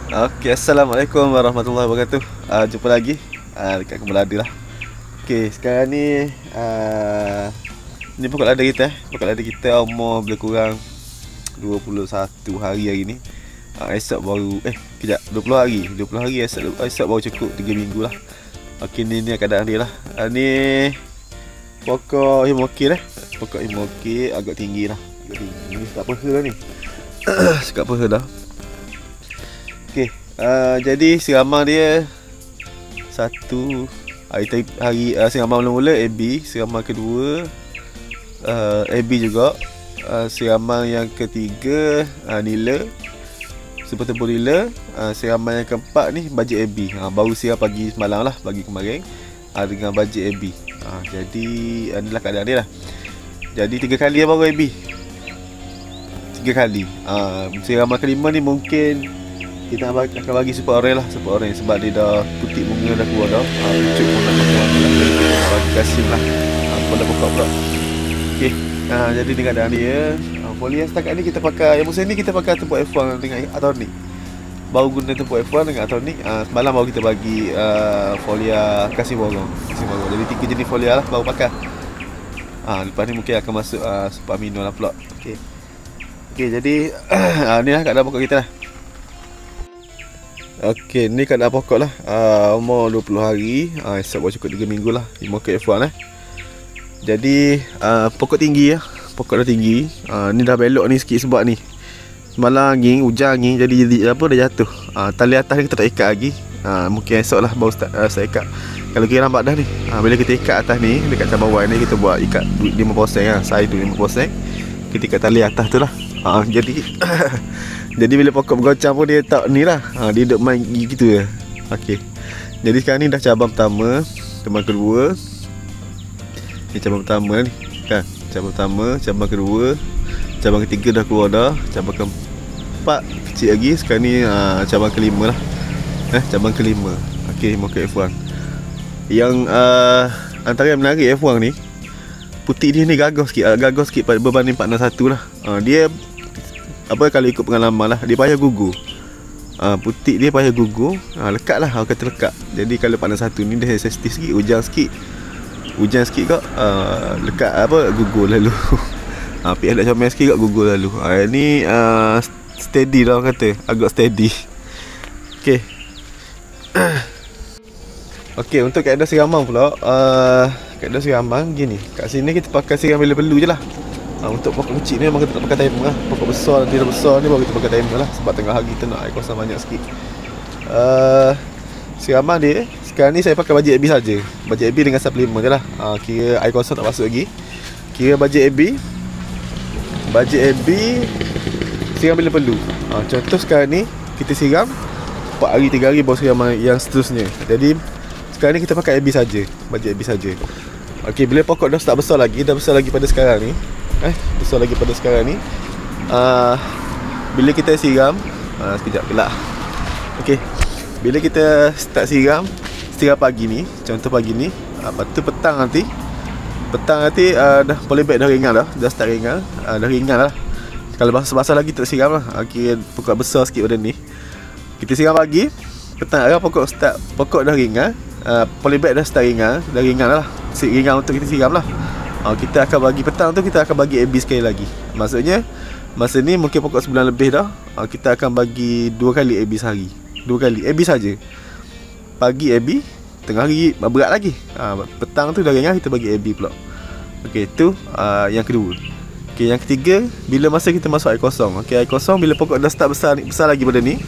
Okey, Assalamualaikum warahmatullahi wabarakatuh. Jumpa lagi dekat Kebun Lada lah. Okey, sekarang ni ni pokok lada kita. Pokok lada kita umur lebih kurang 21 hari ni. Esok baru kejap 20 hari. 20 hari esok baru cukup 3 minggu lah. Okey, ni keadaan dia lah. Ni pokok himoki lah. Pokok himoki agak tinggi lah. Agak tinggi. Ni sekat peha dah ni. Sekat peha dah. Okey, jadi siraman dia satu hari siraman mula-mula AB, siraman kedua AB juga, siraman yang ketiga nila, super turbo nila, siraman yang keempat ni bajet AB. Baru siram pagi semalam lah, pagi kemarin dengan bajet AB. Jadi inilah keadaan dia lah. Jadi 3 kali baru AB, 3 kali. Siraman kelima ni mungkin kita akan bagi super orange lah, super orange sebab dia dah putih, bunga dah keluar dah. Pucuk pun dah makan lah. Bagi kasih lah. Pola pokok pula. Okey. Jadi dengan keadaan dia, foliar setakat ni kita pakai, yang musim ni kita pakai tempur F1 dengan Atonic. Baru guna tempur F1 dengan Atonic. Semalam baru kita bagi foliar kasih borong. Jadi 3 jenis foliar lah baru pakai. Lepas ni mungkin akan masuk super amino lah pula. Okey. Okey, jadi ni lah keadaan pokok kita lah. Okey, ni keadaan pokok lah. Umur 20 hari. Esok baru cukup 3 minggu lah. Himoki F1 lah. Jadi pokok tinggi lah. Pokok dah tinggi. Ni dah belok ni sikit sebab ni semalam angin, hujan angin, jadi apa dah jatuh. Tali atas ni kita tak ikat lagi. Mungkin esok lah baru start ikat. Kalau kira nampak dah ni, bila kita ikat atas ni, dekat cabang bawah ni kita buat ikat 5% lah. Saya tu 5%. Kita ikat tali atas tu lah. Jadi jadi bila pokok bergoncang pun dia tak ni lah. Dia duduk main gitu je. Okey. Jadi sekarang ni dah cabang pertama, cabang kedua. Ni cabang pertama ni kan. Cabang pertama, cabang kedua, cabang ketiga dah keluar dah, cabang keempat kecil lagi. Sekarang ni cabang kelima lah. Cabang kelima. Okey, Himoki F1. Yang antara yang menarik F1 ni, putih dia ni gagah sikit berbanding 461 lah. Dia apa, kalau ikut pengalaman lah, dia payah gugur. Putih dia payah gugur. Lekat lah, orang kata lekat. Jadi kalau 461 ni dia sensitif sikit, hujan sikit kak, lekat apa, gugur lalu. PS nak comel sikit kak, gugur lalu. Ni steady lah orang kata, agak steady. Okey. Okey, untuk kaedah siraman pula, kaedah siraman gini. Kat sini kita pakai siram bila perlu je lah. Untuk pokok kecil ni memang kita tak pakai timer lah. Pokok besar, dia dah besar ni baru kita pakai timer lah. Sebab tengah hari kita nak air kosong banyak sikit. Siraman dia sekarang ni saya pakai bajet AB saja. Bajet AB dengan suplemen je lah. Kira air kosong tak masuk lagi. Kira bajet AB siram bila perlu. Contoh sekarang ni kita siram 4 hari 3 hari baru siram yang seterusnya. Jadi sekarang ni kita pakai AB saja, bajet AB saja. Okey, bila pokok dah start besar lagi, dah besar lagi pada sekarang ni. Besar lagi pada sekarang ni. Bila kita siram, sekejap gelak. Okey. Bila kita start siram pagi ni, contoh pagi ni, lepas tu petang nanti dah polybag dah ringan dah start ringan, dah ringan lah. Kalau basah lagi tak siram lah. Kira pokok besar sikit pada ni. Kita siram pagi, petang pokok dah ringan, polybag dah start ringan lah. Ringan untuk kita siram lah. Kita akan bagi petang tu, kita akan bagi AB sekali lagi. Maksudnya masa ni mungkin pokok sebulan lebih dah. Kita akan bagi 2 kali AB sehari. 2 kali AB saja. Pagi AB, tengah hari berat lagi. Petang tu dah ringan, kita bagi AB pula. Okey, tu yang kedua. Okey, yang ketiga, bila masa kita masuk air kosong. Okey, air kosong bila pokok dah start besar lagi pada ni.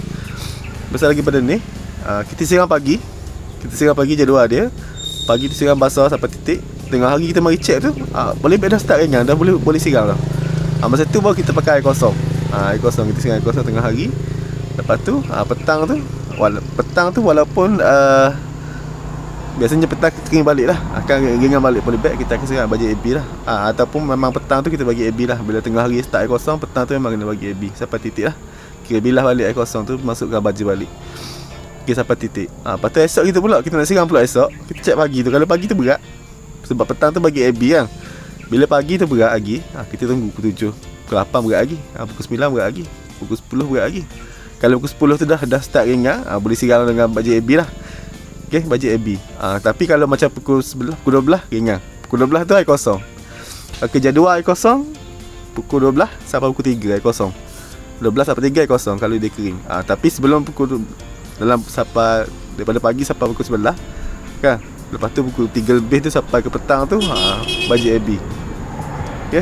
Kita siram pagi. Jadual dia. Pagi kita siram basah sampai titik. Tengah hari kita mari check tu, boleh dah start ringan, dah boleh siram dah. Masa tu baru kita pakai air kosong. Air kosong, kita siram air kosong tengah hari. Lepas tu petang tu walaupun biasanya petang kita kering balik lah, akan ringan balik polybag, kita akan siram bagi AB lah. Ataupun memang petang tu kita bagi AB lah. Bila tengah hari start air kosong, petang tu memang kena bagi AB sampai titik lah. Kira bilah balik air kosong tu, masukkan baju balik. Okay, sampai titik. Lepas tu esok kita pula, kita nak siram pula esok. Kita check pagi tu, kalau pagi tu berat, sebab petang tu bagi AB kan. Bila pagi tu berat lagi, kita tunggu pukul 7, pukul 8 berat lagi, pukul 9 berat lagi, pukul 10 berat lagi. Kalau pukul 10 tu dah start ringan, boleh siram dengan bajet AB lah. Okey, bajet AB. Tapi kalau macam pukul 11, pukul 12 ringan. Pukul 12 tu air kosong. Okey, jadual air kosong pukul 12 sampai pukul 3 air kosong. 12 sampai 3 air kosong kalau dia kering. Tapi sebelum pukul dalam sampai daripada pagi sampai pukul 11 kan. Lepas tu pukul 3 lebih tu sampai ke petang tu bajet AB. Okey.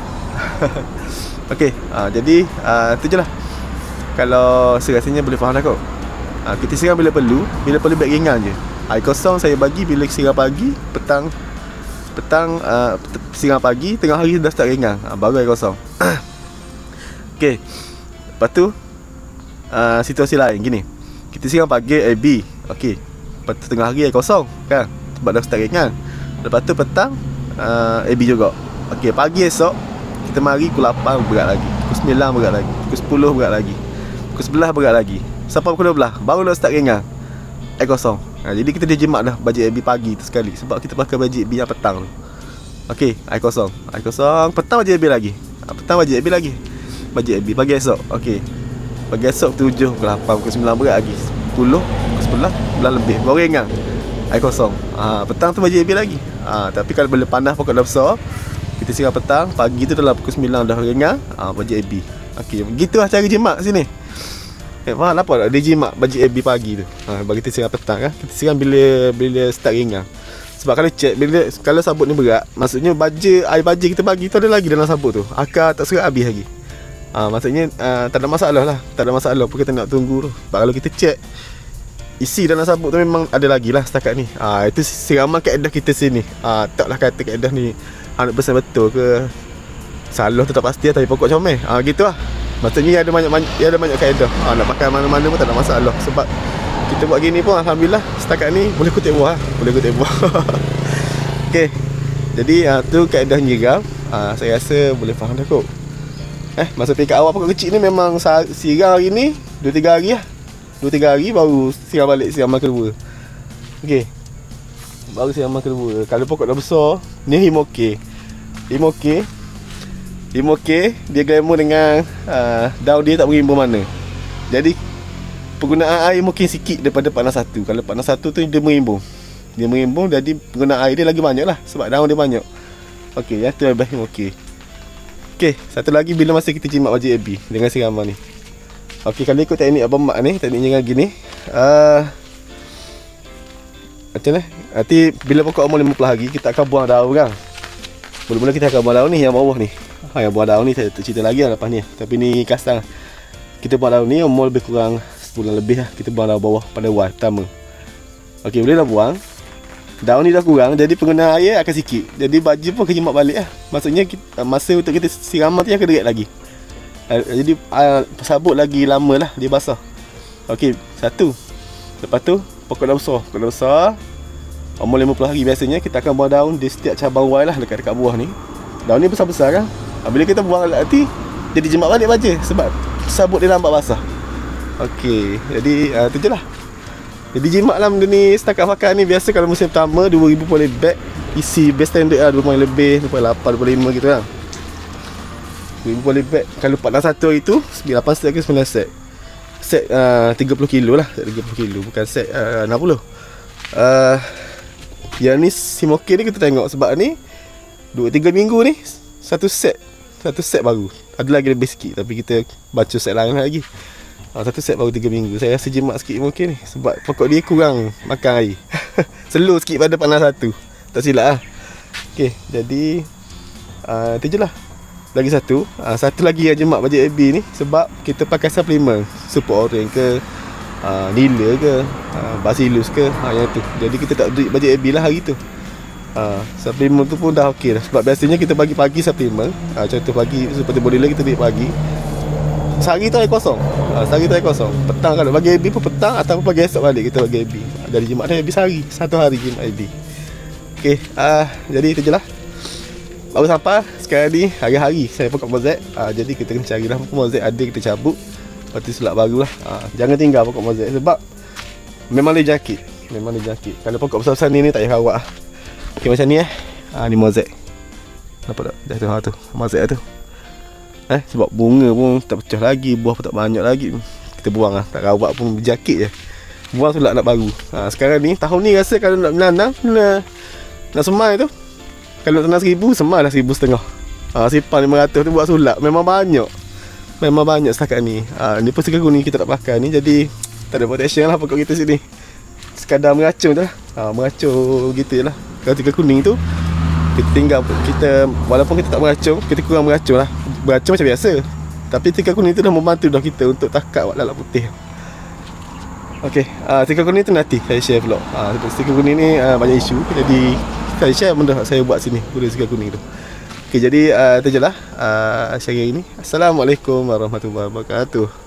Okey, jadi tu je lah. Kalau saya rasanya boleh faham dah kot. Kita siram bila perlu baik ringan je. Air kosong saya bagi bila siram pagi, petang siram pagi, tengah hari dah start ringan, baru air kosong. Okey. Lepas tu situasi lain gini. Kita siram pagi AB. Okey. Lepas tu tengah hari air kosong kan, sebab dah start ringan. Lepas tu petang AB juga. Okey, pagi esok kita mari pukul 8 berat lagi, pukul 9 berat lagi, pukul 10 berat lagi, pukul 11 berat lagi, sampai pukul 12 baru dah start ringan air kosong. Jadi kita dah jimat dah bajet AB pagi tu sekali, sebab kita pakai bajet AB yang petang tu. Okey, air kosong, petang bajet AB lagi, petang bajet AB lagi, bajet AB pagi esok. Okey, pagi esok 7, pukul 8, pukul 9 berat lagi, 10, pukul 11, 11 lebih baru ringan air kosong. Petang tu bajet AB lagi. Tapi kalau bila panas pokok dah besar, kita siram petang, pagi tu dalam pukul 9 dah ringan, bajet AB. Okey, begitulah cara jimat sini. Faham apa tak? Dia jimat bajet AB pagi tu. Bagi kita siram petang kan. Kita siram bila start ringan. Sebab kalau check, kalau sabut ni berat, maksudnya air baja kita bagi tu ada lagi dalam sabut tu. Akar tak serat habis lagi. Maksudnya tak ada masalah lah. Tak ada masalah pun kita nak tunggu tu. Sebab kalau kita check isi dalam sabut tu memang ada lagi lah setakat ni. Itu siraman kaedah kita sini. Taklah kata kaedah ni 100% betul ke, salah tu tak pasti lah, tapi pokok comel. Gitu lah. Maksudnya ada banyak kaedah. Nak pakai mana-mana pun tak ada masalah. Sebab kita buat gini pun alhamdulillah setakat ni boleh kutip buah. Okey. Jadi tu kaedah nyiram. Saya rasa boleh faham dah kot. Masa peringkat awal pokok kecil ni memang siram hari ni 2-3 hari lah. 2-3 hari baru siram balik siraman kedua. Okey. Baru siraman kedua. Kalau pokok dah besar, ni himoke. Himoke dia glamour dengan daun dia tak berimbun mana. Jadi penggunaan air mungkin sikit daripada panas satu. Kalau panas satu tu dia merimbun. Jadi penggunaan air dia lagi banyak lah, sebab daun dia banyak. Okey, yang tu lebih himoke. Okey, satu lagi bila masa kita jimat bajet AB dengan siraman ni. Okey, kalau ikut teknik Abang Mak ni, tekniknya dengan gini. Macam ni. Nanti bila pokok umur 50 hari kita akan buang daun kan. Mula-mula kita akan buang daun ni yang bawah ni. Yang buang daun ni saya tak cerita lagi lah lepas ni. Tapi ni kasar. Kita buang daun ni umur lebih kurang sebulan lebih lah. Kita buang daun bawah pada wai pertama. Okey, boleh dah buang. Daun ni dah kurang, jadi penggunaan air akan sikit. Jadi baju pun kena jimat balik lah. Maksudnya masa untuk kita siraman tu akan dekat lagi. Jadi sabut lagi lama lah dia basah. Okey, satu. Lepas tu pokok dah besar. Umur 50 hari biasanya kita akan buang daun di setiap cabang wai lah dekat buah ni. Daun ni besar-besar kan. Bila kita buang nanti jadi jimat balik baja sebab sabut dia lambat basah. Okey, jadi tu je lah. Jadi jimat lah benda ni setakat pakai ni. Biasa kalau musim pertama 2000 polybag isi base standard lah 20 lebih, 28, 25 gitu lah. 2000 polybag. Kalau 41 hari tu 8 set ke 9 set. Set 30 kilo lah. Set 30 kilo bukan set 60. Yang ni himoke ni kita tengok sebab ni 2-3 minggu ni satu set baru. Ada lagi lebih sikit tapi kita baca set lain lagi. Satu set baru 3 minggu. Saya rasa jimat sikit himoke ni sebab pokok dia kurang makan air. Slow sikit pada panas satu. Tak silap lah. Okey, jadi tu je lah. Lagi satu lagi yang jimat bajet AB ni sebab kita pakai suplemen support orange ke nila ke bacillus ke yang tu. Jadi kita tak drip bajet AB lah hari tu. Suplemen tu pun dah okey dah. Sebab biasanya kita bagi pagi suplemen. Contoh pagi seperti bodyla kita drip pagi. Sehari tu air kosong. Petang kalau bagi AB pun petang ataupun pagi esok balik kita bagi AB. Jadi jimat dah habis sehari. Satu hari jimat AB. Okey, jadi itu je lah. Baru sampai sekarang ni hari-hari saya pokok mozek. Jadi kita kena carilah pokok mozek ada kita cabut. Lepas tu sulap baru lah. Jangan tinggal pokok mozek sebab memang dia jangkit. Kalau pokok besar-besar ni tak payah rawat lah. Okey, macam ni ni mozek. Nampak tak? Dah tu mozek tu. Sebab bunga pun tak pecah lagi, buah pun tak banyak lagi. kita buang lah. Tak rawat pun berjakit je. Buang sulak nak baru. Sekarang ni tahun ni rasa kalau nak menanam nak semai tu, kalau nak tanam 1000, semai lah 1500. Simpan 500 tu buat sulak. Memang banyak. Memang banyak setakat ni. Ni pun tiga kuning kita tak pakai ni, jadi tak ada protection lah pokok kita sini. Sekadar meracun tu lah. Meracun gitu je lah. Kalau tiga kuning tu kita tinggal, kita walaupun kita tak meracun, kita kurang meracun lah. Beracun macam biasa, tapi tiga kuning tu dah membantu dah kita untuk takat lalat putih. Okey, tiga kuning tu nanti saya share vlog. Tiga kuning ni banyak isu, jadi saya share benda saya buat sini, guna tiga kuning tu. Okey, jadi itu je lah sharing ini. Assalamualaikum warahmatullahi wabarakatuh.